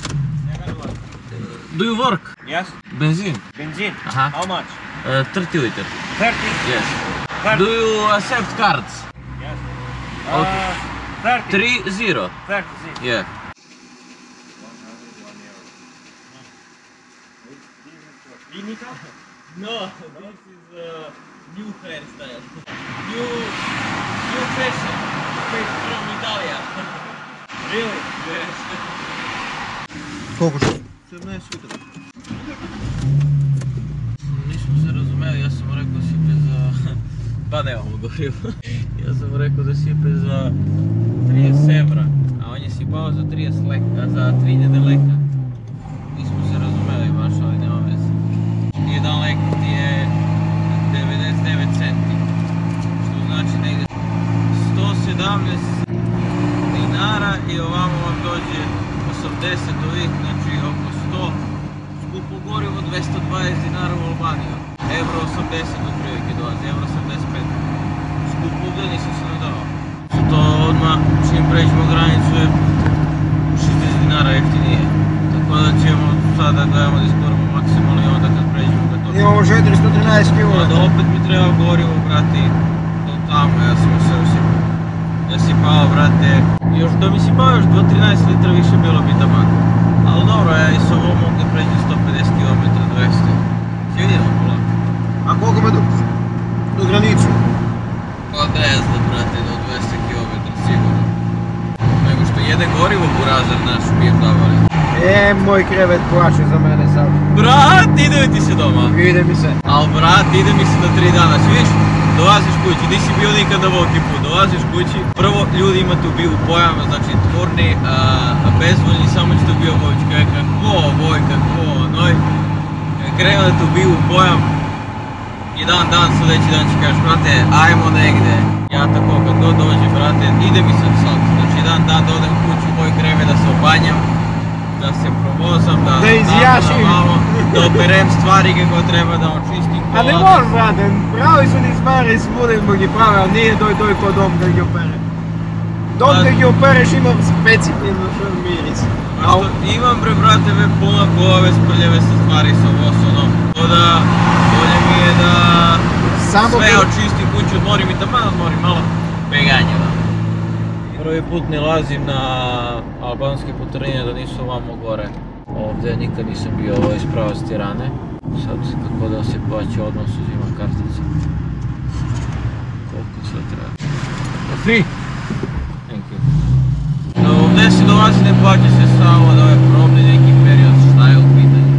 Do you work? Yes. Benzin? Benzin? Aha. How much? Uh, thirty liter. thirty? Yes. Card? Do you accept cards? Yes. Okay. Uh, thirty. Three zero. thirty. Yeah. Clinical? No, this is a new hairstyle. New, new fashion. From Italia. Really? Yes. Koliko što? sedamnaest jutra. Nismo se razumeli, ja sam mu rekao da sipe za... Pa nemamo gorivo. Ja sam mu rekao da sipe za trideset evra, a on je sipao za trideset leka, za tri hiljade leka. Nismo se razumeli baš, ali nema veze. ti je devedeset devet centi. Što znači negdje sto sedamnaest dinara i ovamo vam dođe osamdeset ovih, znači oko sto. Skupo gorivo dvjesto dvadeset dinara u Albaniju. Euro osamdeset otprilike dolazi, euro osamdeset pet. Skupo ovdje nisam se nadao. To odmah čim pređemo granicu je šezdeset dinara jeftinije. Tako da ćemo sada gledamo da izgorimo maksimalno i onda kad pređemo ga to... Imamo četiristo trinaest kilometara. Da opet mi treba gorivo, brati, do tamo, ja sam se usipao. Ja si pao, brate, još da mi si pao još do trinaest litra više bilo bi taman. Ali dobro, ja i s ovom mogu da pređem sto pedeset kilometara, dvjesto. Svi vidimo polako. A koliko me do, do granicu? Pa ne znam, brate, do dvjesto kilometara sigurno. Nego što jede gorivo burazar naš pijem davali. E, moj krevet plaće za mene sad. Brat, ide li ti se doma? Ide mi se. Al brat, ide mi se na tri dana, sviš? Dolaziš kući, nisi bio nikad na volki put, dolaziš kući, prvo ljudi ima tu bio pojam, znači tvorni, a, bezvoljni, samo će tu bio Vojić, kaj kako, Vojka, kako, noj. Krenuo da tu bio pojam, jedan dan, sljedeći dan će kažeš, brate, ajmo negdje. Ja tako kad god dođem, brate, ide mi se sad, znači jedan dan da odem kuću u moj kreve, da se obanjam, da se provozam, da da izjašim, da operem stvari kako treba, da očistim kola. A ne moram, brate, pravi su ti stvari svude zbog i prave, ali nije doj doj ko dom kad ih opere. Dom kad ih opereš ima specifično miris. A što imam bre, brate, ve pola glave sprljeve sa stvari sa vosonom. To da, bolje mi je da Samo sve bi... očistim kuću, odmorim i taman odmorim malo peganje. Prvi put ne lazim na albanske putarine da nisu ovamo gore. Ovdje nikad nisam bio, ovo iz prava Tirane. Sad kako da se plaća odmah uzimam kartice. Koliko sve treba? Free! Thank you. No, ovdje se dolazi ne plaća se samo da je probni neki period, šta je u pitanju.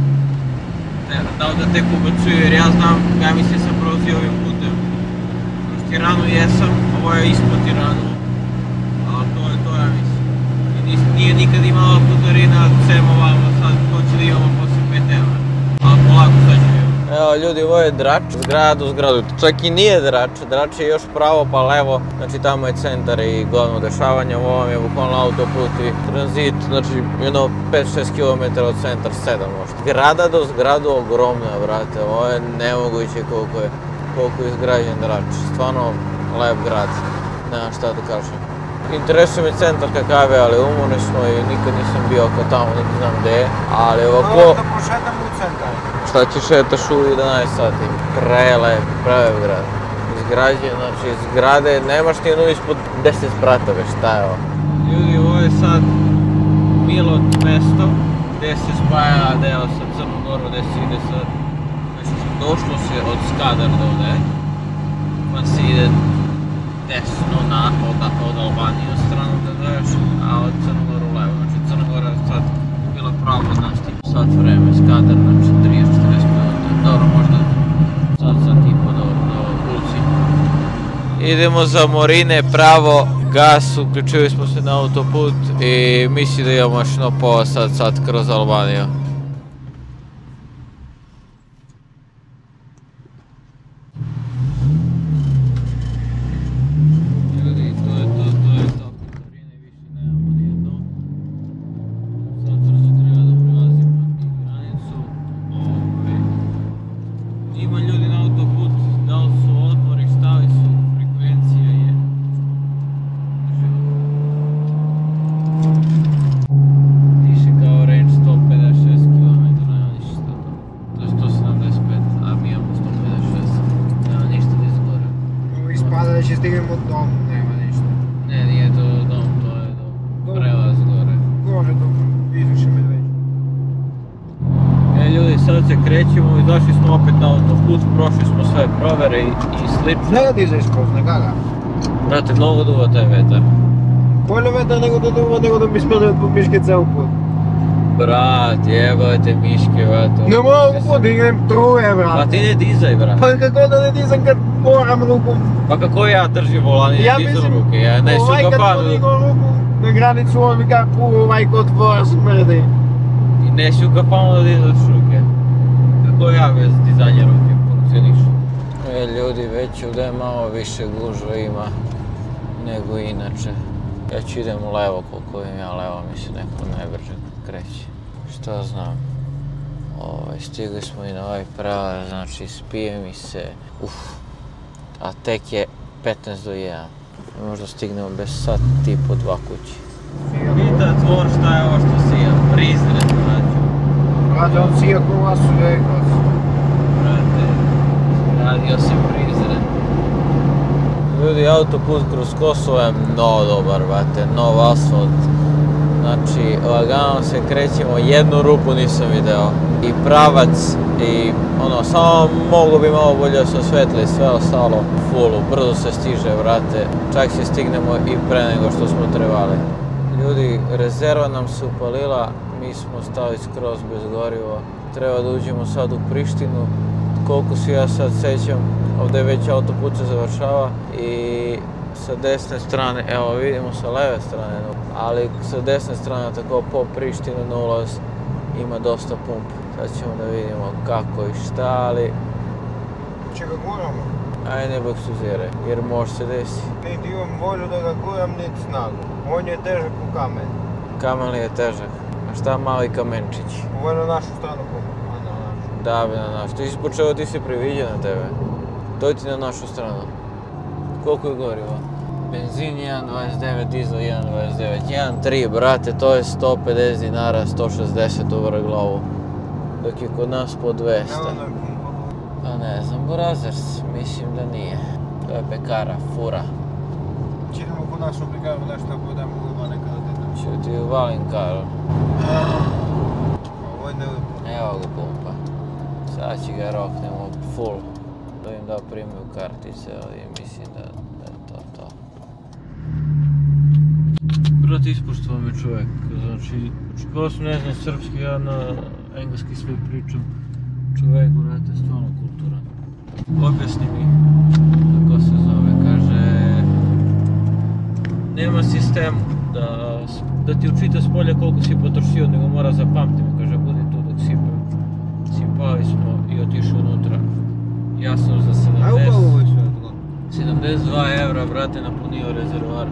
Da li da tek ubacuju jer ja znam kaj mi se sam prolazio ovim putem. Kroz Tiranu jesam, ovo je ispod Tiranu. Ali to je to, ja mislim. I nije nikad imala putarina, sem ovamo, sad hoće da imamo poslije pet evra. Ali polako sad ću imamo. Evo ljudi, ovo je Drač, zgrada do zgradu. Čak i nije Drač, Drač je još pravo pa levo, znači tamo je centar i glavno dešavanje, ovo vam je bukvalno autoput i tranzit, znači jedno pet šest kilometara od centar, sedam možda. Zgrada do zgradu ogromna, brate, ovo je nemoguće koliko je, koliko je izgrađen Drač, stvarno lep grad, nema šta da kažem. Interesuje me centar kakav je, ali umorni smo i nikad nisam bio oko tamo, niti znam gdje je, ali ovako... Moram da pošetam u centar. Šta ti šetaš u jedanaest sati? Prelep, prelep grad. Izgrađen, znači zgrade, nemaš ti jednu ispod deset spratove, šta je ovo? Ljudi, ovo je sad Milot mesto, gdje se spaja deo sa Crnom Gorom, gdje se ide sad... Znači, došlo se od Skadar do ovdje, pa se ide desno na, od, od Albanije stranu da daš, a od Crnogoru levo. Znači Crna Gora je sad bila pravo od nas tipa sat vreme, Skadar, znači trideset do četrdeset minuta. Dobro, možda sad sat i po do, do Kulci. Idemo za Morine pravo, gas, uključili smo se na autoput i mislim da imamo još no pola sat, sat kroz Albaniju. Krećemo i došli smo opet na autoput, prošli smo sve provere i, i slično. Ne da ti zaispoz, ne gaga. Brate, mnogo duva taj vetar. Bolje vetar nego da duva, nego da mi smrljaju pod miške ceo put. Brat, jebate miške, brate. Ne mogu podignem truje, brate. Pa ti ne dizaj, brate. Pa kako da ne dizam kad moram rukom? Pa kako ja držim volan i ja ne dizam ruke, ja ne su ga padu. Ovaj kad podigam ruku na granicu, on mi kako ovaj kod tvora smrdi. I ne su ga pamo da dizaš ruke. ko ja bez dizajnera uvijek funkcioniš. E, ljudi, već ovdje malo više gužva ima nego inače. Ja ću idem u levo, koliko im ja levo, mi se neko najbrže kreće. Šta znam. Ovaj, stigli smo i na ovaj prelaz, znači spije mi se. Uf. A tek je petnaest do jedan. Možda stignemo bez sat i po dva kući. Pita tvor šta je ovo što sija, prizren, znači. Brate, on sija ko vas u Vegas. Brate, radio se prizren. Ljudi, autoput kroz Kosovo je mnogo dobar, brate, nov asfalt. Znači, lagano se krećemo, jednu rupu nisam video. I pravac, i ono, samo mogu bi malo bolje da se osvetli, sve ostalo fullu, brzo se stiže, brate. Čak se stignemo i pre nego što smo trebali. Ljudi, rezerva nam se upalila, mi smo stali skroz bez goriva. Treba da uđemo sad u Prištinu. Koliko se ja sad sećam, ovdje već autoput se završava i sa desne strane, evo vidimo sa leve strane, ali sa desne strane tako po Prištinu na ulaz ima dosta pump. Sad ćemo da vidimo kako i šta, ali... Če ga guramo? Aj ne bok suzire, jer može se desi. Niti imam volju da ga guram, niti snagu. On je težak u kamen. Kamen li je težak? A šta mali kamenčić? Ovo je na našu stranu pumpu, a na našu. Da bi na našu. Ti si počeo, ti si priviđen na tebe. To ti na našu stranu. Koliko je gorivo? Benzin jedan dvadeset devet, dizel jedan dvadeset devet, jedan tri, brate, to je sto pedeset dinara, sto šezdeset u vrglavu. Dok je kod nas po dvesta. Pa ne znam, Burazers, mislim da nije. To je pekara, fura. Če idemo kod našu pekaru, da šta budemo uvalim kada te da. Ću ti uvalim karu. Ovo je neupo. Evo ga pumpa. Sad će ga roknemo full. Da im da primiju kartice, ali mislim da, da je to to. Brate, ispoštovao me čovjek, znači, očekao sam ne znam srpski, ja na engleski sve pričam. Čovjek, brate, stvarno kulturan. Objasni mi kako se zove, kaže... Nema sistemu da, da ti učita s polja koliko si potrošio, nego mora zapamtiti, kaže, budi tu dok sipaju. Sipali smo i otišao unutra. Ja sam za sedamdeset dva evra, brate, napunio rezervoar.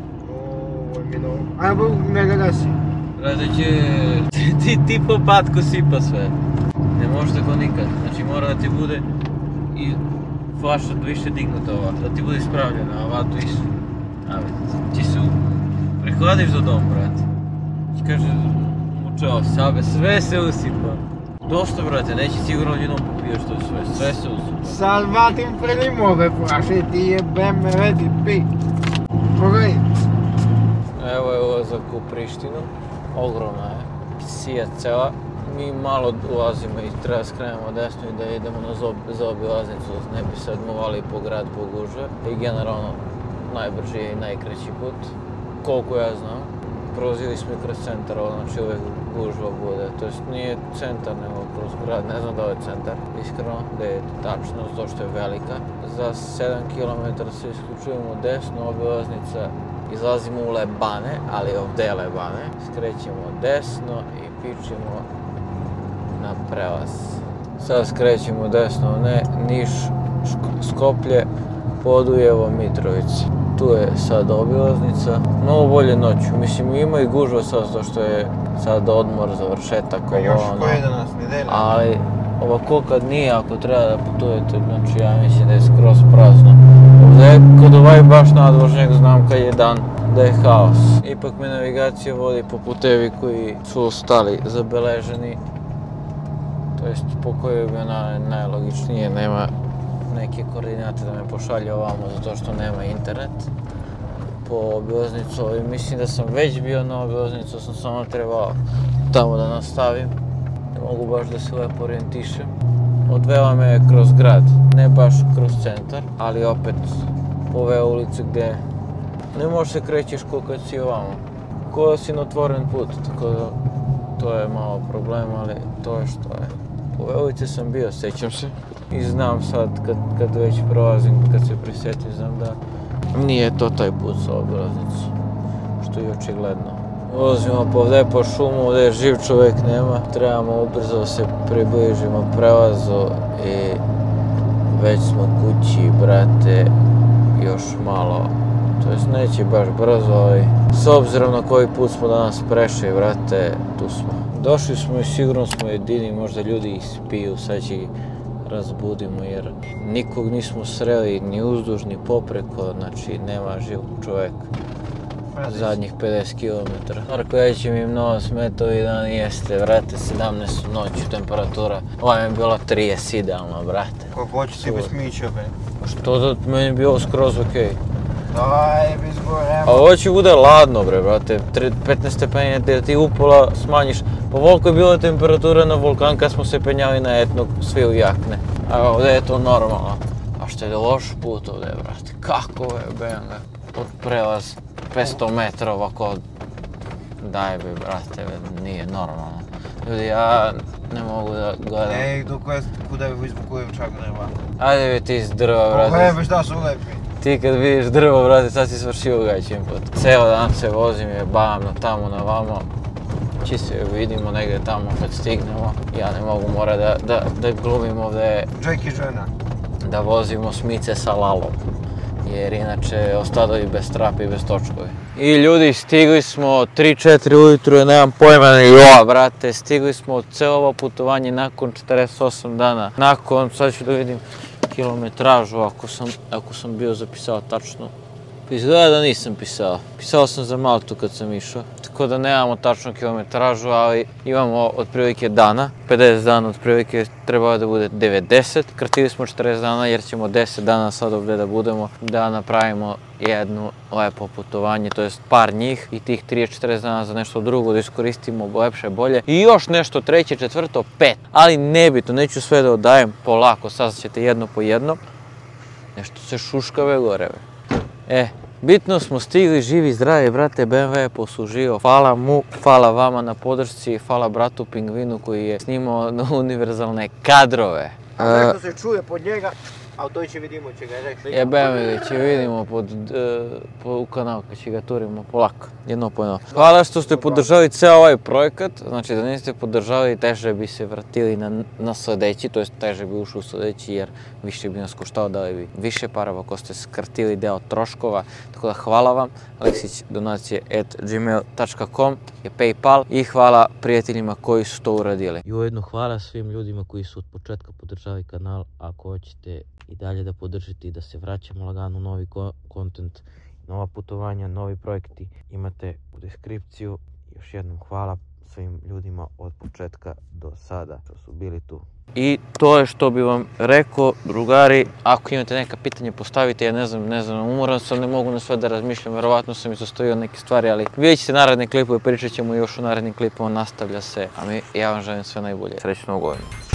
Ajmo, ne ga gasi. Brate, će... ti, ti po patku sipa sve. Ne može tako nikad. Znači mora da ti bude i flaša više dignuta ova, da ti bude ispravljena, a ova tu isto. A vidi, ti se prehladiš do dom, brate. Ti kaže, mučao sabe, sve se usipa. Dosta, brate, neće sigurno odjednom popiješ to sve, sve se usipa. Salvatim prelimove, praše, ti jebem, redi, pi. Pogledaj. Evo je ulazak u Prištinu, ogromna je, sija cela. Mi malo ulazimo i treba skrenemo desno i da idemo na zaobilaznicu, ne bi sad movali po grad po gužve. I generalno najbrži i najkraći put, koliko ja znam. Prolazili smo i kroz centar, znači uvijek gužva bude, to jest nije centar nego kroz grad, ne znam da je centar, iskreno, da je tačno, zato što je velika. Za sedam kilometara se isključujemo desno, obilaznica, izlazimo u Lebane, ali ovdje je Lebane, skrećemo desno i pičimo na prelaz. Sad skrećemo desno, ne, Niš, Skoplje, Podujevo, Mitrovica. Tu je sad obilaznica, mnogo bolje noću, mislim ima i gužva sad zato što je sad odmor, završetak, ovo ono. Još koje danas, nedelja? Ali ovako kad nije, ako treba da putujete, znači ja mislim da je skroz prazno. Ovdje kod ovaj baš nadvožnjak znam kad je dan da je haos. Ipak me navigacija vodi po putevi koji su ostali zabeleženi. To jest po kojoj bi ona najlogičnije, nema neke koordinate da me pošalje ovamo zato što nema internet. Po obilaznicu, i mislim da sam već bio na obilaznicu, sam samo trebao tamo da nastavim. Ne mogu baš da se lepo orijentišem. Odvela me kroz grad, ne baš kroz centar, ali opet po ove ulice gdje ne možeš se krećeš ko kad si ovamo. Ko da si na otvoren put, tako da to je malo problem, ali to je što je. Po ove ulice sam bio, sjećam se. I znam sad, kad, kad već prolazim, kad se prisjetim, znam da nije to taj put sa obilaznicu, što je očigledno. Vozimo povde po šumu gdje živ čovjek nema. Trebamo ubrzo se približimo prelazu i već smo kući, brate, još malo. To jest neće baš brzo, ali s obzirom na koji put smo danas prešli, brate, tu smo. Došli smo i sigurno smo jedini, možda ljudi ih spiju, sad će ih razbudimo jer nikog nismo sreli ni uzduž ni popreko, znači nema živog čovjeka. Zadnjih pedeset kilometara. Stvar koja će mi mnogo smeta ovih dana jeste, brate, sedamnaest u noću temperatura. Ova je bila trideset idealno, brate. Kako hoće ti bez mića, be? Što da meni je bilo skroz okej. Daj, bez gore. A ovo će bude ladno, bre, brate, petnaest stepeni da ti upola smanjiš. Pa koliko je bila temperatura na vulkan kad smo se penjali na etnog, svi u jakne. A ovdje je to normalno. A što je loš put ovdje, brate, kako je, benga. Od prelaz petsto metra ovako, daj bi, brate, nije normalno. Ljudi, ja ne mogu da gledam. Ej, dok je, kuda je izbukujem čak drva. Ajde bi ti iz drva, brate. Pogledaj šta su lepi. Ti kad vidiš drvo, brate, sad si svršio gaćim put. Ceo dan se vozim je bam na tamo na vamo. Čisto je vidimo negdje tamo kad stignemo. Ja ne mogu, mora da, da, da glumim ovdje. Džeki žena. Da vozimo smice sa lalom. Jer inače ostadovi bez trapi i bez točkovi. I ljudi, stigli smo tri četiri ujutru, ja nemam pojma ni jo, brate. Stigli smo celo ovo putovanje nakon četrdeset osam dana. Nakon, sad ću da vidim kilometražu ako sam, ako sam bio zapisao tačno. Izgleda da nisam pisao. Pisao sam za Maltu kad sam išao. Tako da nemamo tačnu kilometražu, ali imamo otprilike dana. pedeset dana otprilike trebalo da bude devedeset. Kratili smo četrdeset dana jer ćemo deset dana sad ovdje da budemo. Da napravimo jedno lepo putovanje, to jest par njih. I tih trideset četrdeset dana za nešto drugo da iskoristimo lepše, bolje. I još nešto treće, četvrto, pet. Ali nebitno, neću sve da odajem polako, saznaćete jedno po jedno. Nešto se šuškave gore. E, bitno smo stigli, živi, zdravi, brate, B M W je poslužio. Hvala mu, hvala vama na podršci, hvala bratu Pingvinu koji je snimao univerzalne kadrove. A nešto se čuje pod njega, a to će vidimo će ga reći. Jebem ga će vidimo pod, u kanal kad će ga turimo polako, jedno po jedno. Hvala što ste podržali ceo ovaj projekat, znači da niste podržali teže bi se vratili na, na sledeći, to jest teže bi ušli u sledeći jer više bi nas koštao, dali bi više para ako ste skratili deo troškova, tako da hvala vam, aleksić donacije at gmail tačka com je PayPal i hvala prijateljima koji su to uradili. I ujedno hvala svim ljudima koji su od početka podržali kanal, ako hoćete i dalje da podržite i da se vraćamo lagano novi kontent, nova putovanja, novi projekti imate u deskripciju. Još jednom hvala svim ljudima od početka do sada što su bili tu. I to je što bi vam rekao, drugari, ako imate neka pitanja postavite, ja ne znam, ne znam, umoran sam, ne mogu na sve da razmišljam, verovatno sam izostavio neke stvari, ali vidjet ćete naredne klipove, pričat ćemo još u narednim klipova, nastavlja se, a mi, ja vam želim sve najbolje. Srećno u godinu.